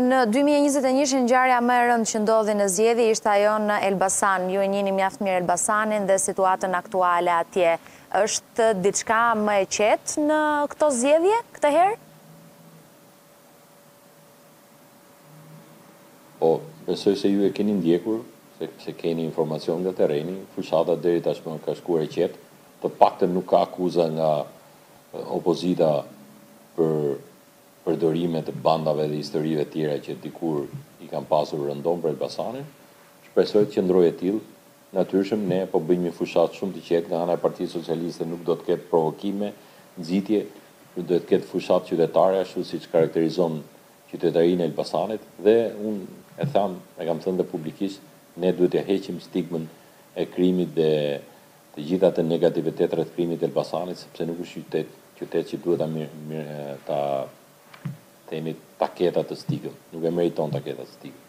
Në 2021 ngjarja më e rëndë që ndodhi në zgjedhje ishte ajo në Elbasan. Ju e njihni mjaft mirë Elbasanin dhe situatën aktuale atje. Është diçka më e qetë në këto zgjedhje këtë herë? Po, besoj se ju e keni ndjekur, se keni informacion nga terreni, fushata deri tashmë ka shkuar e qetë, të paktën nuk ka akuza nga opozita për përdorimet të bandave dhe historive tjera që dikur i kanë pasur rëndom për Elbasanin. Shpresoj të qëndrojë e tillë. Natyrisht ne po bëjmë një fushat shumë të qetë nga ana e Partisë Socialiste, nuk do të ketë provokime, nxitje, do të ketë fushat qytetare ashtu siç karakterizon qytetarinë e Elbasanit dhe unë e kam thënë dhe publikisht, ne duhet të heqim stigmën e krimit dhe të gjitha të negativitetrat të krimit të Elbasanit, sepse nuk është qytet që duhet ta themi taketa të stigëm, nuk e meriton taketa të stigëm.